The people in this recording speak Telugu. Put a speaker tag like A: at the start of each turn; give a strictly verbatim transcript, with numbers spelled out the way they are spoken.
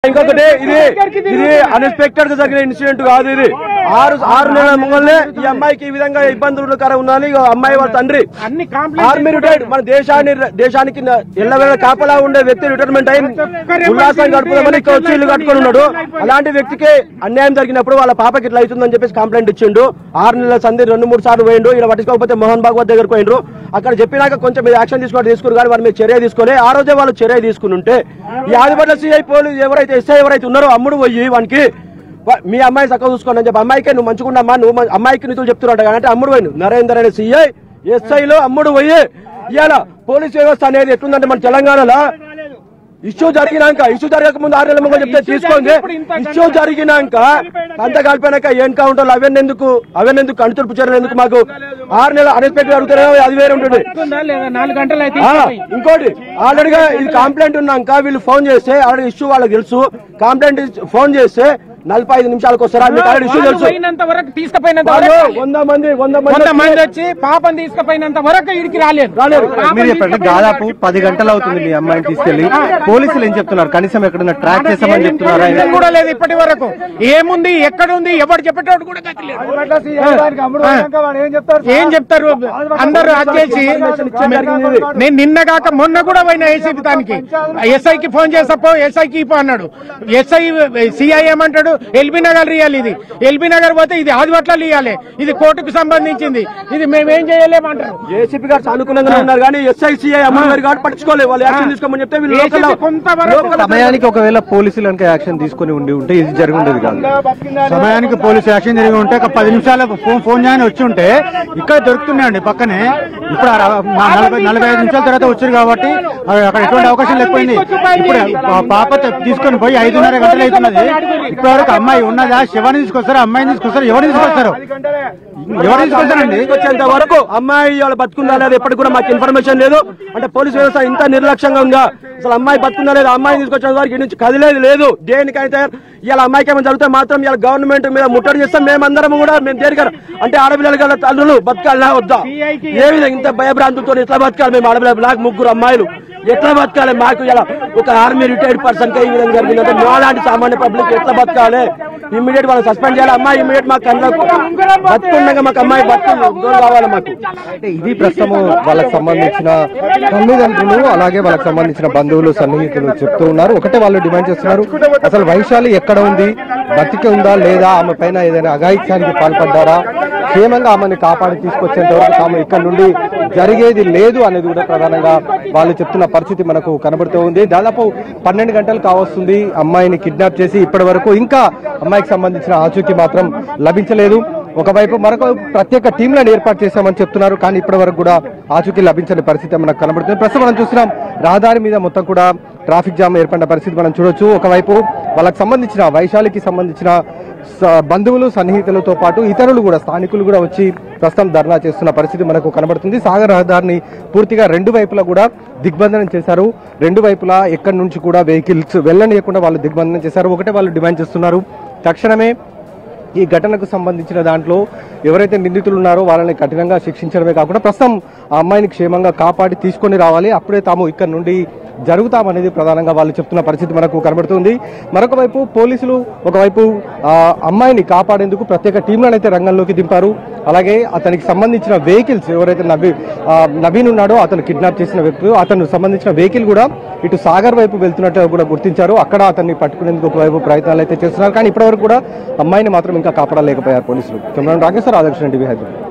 A: ఇంకొకటి ఇది ఇది అన్ఎక్స్పెక్టెడ్ గా జరిగిన ఇన్సిడెంట్ కాదు. ఇది ఆరు ఆరు నెలల ముంగల్నే ఈ అమ్మాయికి ఈ విధంగా ఇబ్బందులు ఉన్నాయి. అమ్మాయి వాళ్ళ తండ్రి ఆర్మీ రిటైర్డ్, మన దేశాన్ని దేశానికి ఎల్లవేళ కాపలా ఉండే వ్యక్తి రిటైర్మెంట్ అయి ఉల్లాసం గడుపుదామని ఇక్కడ వచ్చి ఇల్లు కట్టుకుని ఉన్నాడు. అలాంటి వ్యక్తికి అన్యాయం జరిగినప్పుడు వాళ్ళ పాపకి ఇట్లా అవుతుందని చెప్పేసి కంప్లైంట్ ఇచ్చిండు. ఆరు నెలల సంధి రెండు మూడు సార్లు పోయిండు. ఇలా పట్టించుకోకపోతే మోహన్ భాగవత్ దగ్గరకు పోయిండ్రు. అక్కడ చెప్పినాక కొంచెం యాక్షన్ తీసుకోవడం తీసుకున్నారు కానీ వాళ్ళ మీద చర్య తీసుకోలే. ఆ రోజే వాళ్ళు చర్య తీసుకుని ఉంటే ఈ ఆదిపట్ల సిఐ పోలీసు ఎవరైతే ఎస్ఐ ఎవరైతే ఉన్నారో అమ్ముడు పోయి వానికి మీ అమ్మాయి చక్కగా చూసుకోండి అని చెప్పి అమ్మాయికే నువ్వు మంచుకున్నామ్మా నువ్వు అమ్మాయికి నిధులు చెప్తున్నట్టు కానీ అంటే అమ్ముడు పోయి నరేందర్ అనే సిఐ ఎస్ఐలో అమ్ముడు పోయి ఇవాళ పోలీస్ వ్యవస్థ అనేది ఎట్లుందంటే మన తెలంగాణలో ఇష్యూ జరిగినాక ఇష్యూ జరగక ముందు ఆరు నెలల ముందు చెప్తే తీసుకోండి. ఇష్యూ జరిగినాక అంత కలిపినాక ఎన్కౌంటర్లు అవన్నెందుకు అవన్నెందుకు కణుతుడుపు చర్యలు ఎందుకు? మాకు ఆరు నెలలు అన్ఎక్స్పెక్టెడ్ అడుగుతారే అది వేరే ఉంటుంది. ఇంకోటి ఆల్రెడీగా ఇది కంప్లైంట్ ఉన్నాక వీళ్ళు ఫోన్ చేస్తే ఆల్రెడీ ఇష్యూ వాళ్ళకి తెలుసు. కంప్లైంట్ ఫోన్ చేస్తే నలభై ఐదు నిమిషాలకు వస్తారా ఇష్యూ తెలుసు. వంద మంది వంద మంది
B: వచ్చి పాపం తీసుకుపోయినంత వరకు ఇడికి రాలేదు
A: రాలేదు.
C: మీరు చెప్పండి దాదాపు పది గంటలు అవుతుంది మీ అమ్మాయిని తీసుకెళ్లి. పోలీసులు ఏం చెప్తున్నారు? కనీసం ఎక్కడన్నా ట్రాక్ చేస్తామని చెప్తున్నారు
B: కూడా లేదు ఇప్పటి వరకు. ఏముంది ఎక్కడ ఉంది ఎవరు చెప్పేటోడు కూడా ఏం చెప్తారు? అందరూ వచ్చేసి నేను నిన్నగాక మొన్న కూడా పోయిన ఏసీపీ దానికి ఎస్ఐకి ఫోన్ చేసపో ఎస్ఐకి ఇపో అన్నాడు. ఎస్ఐ సిఐ ఏమంటాడు ఎల్బీ నగర్ ఇవ్వాలి, ఇది ఎల్బీ నగర్ పోతే ఇది ఆదిపట్ల ఇవ్వాలి, ఇది కోర్టుకు సంబంధించింది, ఇది మేమేం చేయలేమంటారు.
A: ఏసీపీ గారు సానుకూలంగా ఉన్నారు కానీ ఎస్ఐ సిఐ అమ్మగారు గారు పట్టించుకోలేదు. వాళ్ళు యాక్షన్ తీసుకోమని చెప్తే
C: సమయానికి ఒకవేళ పోలీసులు కనుక యాక్షన్ తీసుకుని ఉండి ఉంటే ఇది జరిగి ఉండేది కాదు.
D: సమయానికి పోలీసు యాక్షన్ జరిగి ఉంటే ఒక పది నిమిషాల ఫోన్ ఫోన్ చేయని వచ్చి ఉంటే ఇక్కడ దొరుకుతున్నాయండి పక్కనే. ఇప్పుడు నలభై నలభై ఐదు నిమిషాల తర్వాత వచ్చారు కాబట్టి అక్కడ ఎటువంటి అవకాశం లేకపోయింది. ఇప్పుడు పాప తీసుకొని పోయి ఐదున్నర గంటలు అవుతున్నది. ఇప్పటివరకు అమ్మాయి ఉన్నదా? శివాని తీసుకొస్తారు, అమ్మాయిని తీసుకొస్తారు, ఎవరు తీసుకొస్తారు? ఎవరు తీసుకొస్తారండి?
A: వచ్చేంత వరకు అమ్మాయి వాళ్ళ బతుకుందా లేదా ఎప్పటికి కూడా మాకు ఇన్ఫర్మేషన్ లేదు. అంటే పోలీస్ వ్యవస్థ ఇంత నిర్లక్ష్యంగా ఉందా? అసలు అమ్మాయి బతుకుందా లేదా? అమ్మాయిని తీసుకొచ్చిన వరకు ఇంటి నుంచి కదిలేదు లేదు. దేనికైతే ఇలా అమ్మాయికి ఏమైనా జరిగితే మాత్రం ఇలా గవర్నమెంట్ మీద ముట్టడి చేస్తాం. మేమందరం కూడా మేము దేనికన్నా అంటే ఆడపిల్లలు గల తల్లులు బతకాలనా వద్దా? ఏ విధంగా ఇంత భయభ్రాంతులతో ఎట్లా బతకాలి? మేము ఆడపిల్లలు నాకు ముగ్గురు అమ్మాయిలు ఎట్లా బతకాలి? మాకు ఇలా ఒక ఆర్మీ రిటైర్డ్ పర్సన్ కి ఈ విధంగా జరిగిందంటే మాలాంటి సామాన్య పబ్లిక్ ఎట్లా బతకాలి? ఇమ్మీడియట్ వాళ్ళని సస్పెండ్ చేయాలి. అమ్మాయి ఇమ్మీడియట్ మాకు కళ్ళకు బతుకుండగా మాకు అమ్మాయి బతుకు కావాలి మాకు.
C: అంటే ఇది ప్రస్తుతం వాళ్ళకి సంబంధించిన తల్లిదండ్రులు అలాగే వాళ్ళకి సంబంధించిన బంధువులు సన్నిహితులు చెప్తూ ఉన్నారు. ఒకటే వాళ్ళు డిమాండ్ చేస్తున్నారు, అసలు వైశాలి ఎక్కడ ఉంది, బతికి ఉందా లేదా, ఆమె పైన ఏదైనా అఘాయిత్యానికి పాల్పడ్డారా, క్షేమంగా ఆమెను కాపాడి తీసుకొచ్చేంత వరకు తాము ఇక్కడ నుండి జరిగేది లేదు అనేది కూడా ప్రధానంగా వాళ్ళు చెప్తున్న పరిస్థితి మనకు కనబడుతూ ఉంది. దాదాపు పన్నెండు గంటలు కావస్తుంది అమ్మాయిని కిడ్నాప్ చేసి ఇప్పటి వరకు ఇంకా అమ్మాయికి సంబంధించిన ఆచూకీ మాత్రం లభించలేదు. ఒకవైపు మరొక ప్రత్యేక టీంలను ఏర్పాటు చేశామని చెప్తున్నారు కానీ ఇప్పటి వరకు కూడా ఆచూకీ లభించని పరిస్థితి మనకు కనబడుతుంది. ప్రస్తుతం మనం చూస్తున్నాం రహదారి మీద మొత్తం కూడా ట్రాఫిక్ జామ్ ఏర్పడిన పరిస్థితి మనం చూడొచ్చు. ఒకవైపు వాళ్ళకి సంబంధించిన వైశాలికి సంబంధించిన బంధువులు సన్నిహితులతో పాటు ఇతరులు కూడా స్థానికులు కూడా వచ్చి ప్రస్తుతం ధర్నా చేస్తున్న పరిస్థితి మనకు కనబడుతుంది. సాగర్ రహదారిని పూర్తిగా రెండు వైపులా కూడా దిగ్బంధనం చేశారు. రెండు వైపులా ఎక్కడి నుంచి కూడా వెహికల్స్ వెళ్ళనీయకుండా వాళ్ళు దిగ్బంధనం చేశారు. ఒకటే వాళ్ళు డిమాండ్ చేస్తున్నారు, తక్షణమే ఈ ఘటనకు సంబంధించిన దాంట్లో ఎవరైతే నిందితులు ఉన్నారో వాళ్ళని కఠినంగా శిక్షించడమే కాకుండా ప్రస్తుతం ఆ అమ్మాయిని క్షేమంగా కాపాడి తీసుకొని రావాలి, అప్పుడే తాము ఇక్కడ నుండి జరుగుతామనేది ప్రధానంగా వాళ్ళు చెప్తున్న పరిస్థితి మనకు కనబడుతుంది. మరొక వైపు పోలీసులు ఒకవైపు ఆ అమ్మాయిని కాపాడేందుకు ప్రత్యేక టీంలను అయితే రంగంలోకి దింపారు. అలాగే అతనికి సంబంధించిన వెహికల్స్ ఎవరైతే నవీ నవీన్ ఉన్నాడో అతను కిడ్నాప్ చేసిన వ్యక్తులు అతను సంబంధించిన వెహికల్ కూడా ఇటు సాగర్ వైపు వెళ్తున్నట్టు కూడా గుర్తించారు. అక్కడ అతన్ని పట్టుకునేందుకు ఒకవైపు ప్రయత్నాలు అయితే చేస్తున్నారు కానీ ఇప్పటివరకు కూడా అమ్మాయిని మాత్రం ఇంకా కాపాడలేకపోయారు పోలీసులు. Camera Rakeshwara Radhakrishna TV Hyderabad.